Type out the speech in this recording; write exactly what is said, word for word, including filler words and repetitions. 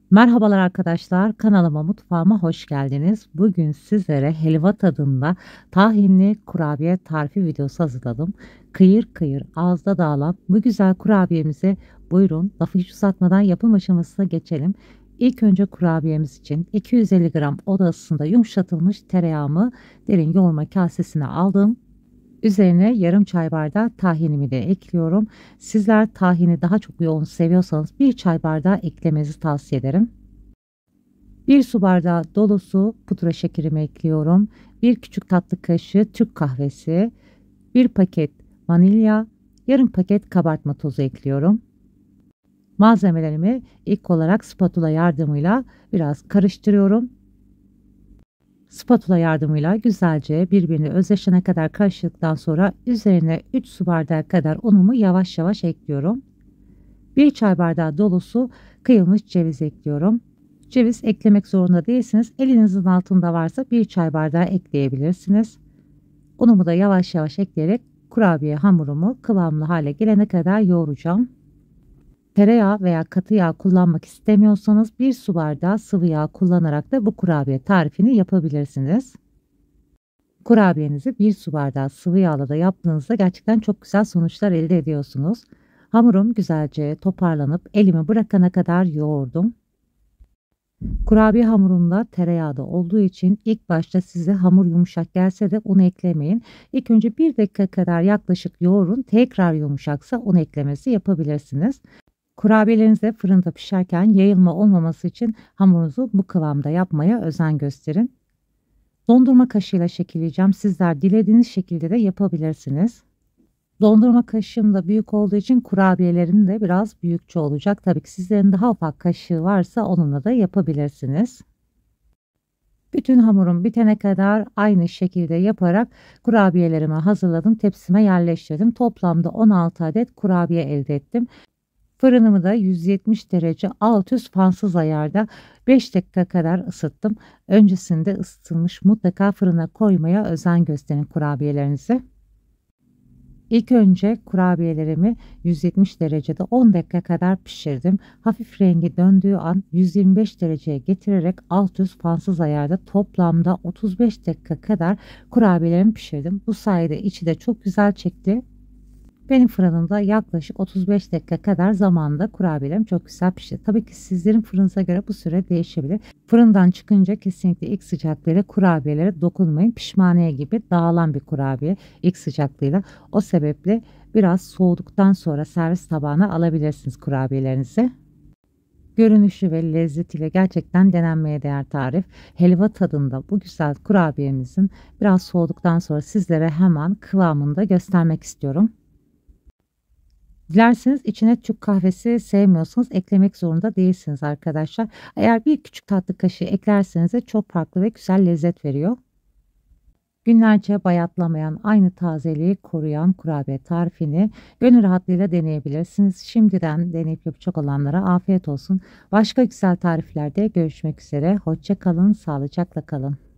Merhabalar arkadaşlar, kanalıma, mutfağıma hoş geldiniz. Bugün sizlere helva tadında tahinli kurabiye tarifi videosu hazırladım. Kıyır kıyır ağızda dağılan bu güzel kurabiyemize buyurun, lafı hiç uzatmadan yapım aşamasına geçelim. İlk önce kurabiyemiz için iki yüz elli gram oda ısısında yumuşatılmış tereyağımı derin yoğurma kasesine aldım. Üzerine yarım çay bardağı tahinimi de ekliyorum. Sizler tahini daha çok yoğun seviyorsanız bir çay bardağı eklemenizi tavsiye ederim. Bir su bardağı dolusu pudra şekerimi ekliyorum. Bir küçük tatlı kaşığı Türk kahvesi, bir paket vanilya, yarım paket kabartma tozu ekliyorum. Malzemelerimi ilk olarak spatula yardımıyla biraz karıştırıyorum. Spatula yardımıyla güzelce birbirini özleşene kadar karıştırdıktan sonra üzerine üç su bardağı kadar unumu yavaş yavaş ekliyorum. bir çay bardağı dolusu kıyılmış ceviz ekliyorum. Ceviz eklemek zorunda değilsiniz. Elinizin altında varsa bir çay bardağı ekleyebilirsiniz. Unumu da yavaş yavaş ekleyerek kurabiye hamurumu kıvamlı hale gelene kadar yoğuracağım. Tereyağı veya katı yağ kullanmak istemiyorsanız bir su bardağı sıvı yağ kullanarak da bu kurabiye tarifini yapabilirsiniz. Kurabiyenizi bir su bardağı sıvı yağla da yaptığınızda gerçekten çok güzel sonuçlar elde ediyorsunuz. Hamurum güzelce toparlanıp elimi bırakana kadar yoğurdum. Kurabiye hamurunda tereyağı da olduğu için ilk başta size hamur yumuşak gelse de un eklemeyin. İlk önce bir dakika kadar yaklaşık yoğurun. Tekrar yumuşaksa un eklemesi yapabilirsiniz. Kurabiyeleriniz de fırında pişerken yayılma olmaması için hamurunuzu bu kıvamda yapmaya özen gösterin. Dondurma kaşığıyla şekilleyeceğim. Sizler dilediğiniz şekilde de yapabilirsiniz. Dondurma kaşığım da büyük olduğu için kurabiyelerim de biraz büyükçe olacak. Tabii ki sizlerin daha ufak kaşığı varsa onunla da yapabilirsiniz. Bütün hamurum bitene kadar aynı şekilde yaparak kurabiyelerimi hazırladım. Tepsime yerleştirdim. Toplamda on altı adet kurabiye elde ettim. Fırınımı da yüz yetmiş derece alt üst fansız ayarda beş dakika kadar ısıttım. Öncesinde ısıtılmış, mutlaka fırına koymaya özen gösterin kurabiyelerinizi. İlk önce kurabiyelerimi yüz yetmiş derecede on dakika kadar pişirdim. Hafif rengi döndüğü an yüz yirmi beş dereceye getirerek alt üst fansız ayarda toplamda otuz beş dakika kadar kurabiyelerimi pişirdim. Bu sayede içi de çok güzel çekti. Benim fırınımda yaklaşık otuz beş dakika kadar zamanda kurabiyelerim çok güzel pişti. Tabii ki sizlerin fırınıza göre bu süre değişebilir. Fırından çıkınca kesinlikle ilk sıcaklığıyla kurabiyelere dokunmayın. Pişmaniye gibi dağılan bir kurabiye ilk sıcaklığıyla. O sebeple biraz soğuduktan sonra servis tabağına alabilirsiniz kurabiyelerinizi. Görünüşü ve lezzetiyle gerçekten denenmeye değer tarif. Helva tadında bu güzel kurabiyemizin biraz soğuduktan sonra sizlere hemen kıvamını da göstermek istiyorum. Dilerseniz içine Türk kahvesi sevmiyorsanız eklemek zorunda değilsiniz arkadaşlar. Eğer bir küçük tatlı kaşığı eklerseniz de çok farklı ve güzel lezzet veriyor. Günlerce bayatlamayan, aynı tazeliği koruyan kurabiye tarifini gönül rahatlığıyla deneyebilirsiniz. Şimdiden deneyip yapacak olanlara afiyet olsun. Başka güzel tariflerde görüşmek üzere. Hoşça kalın, sağlıcakla kalın.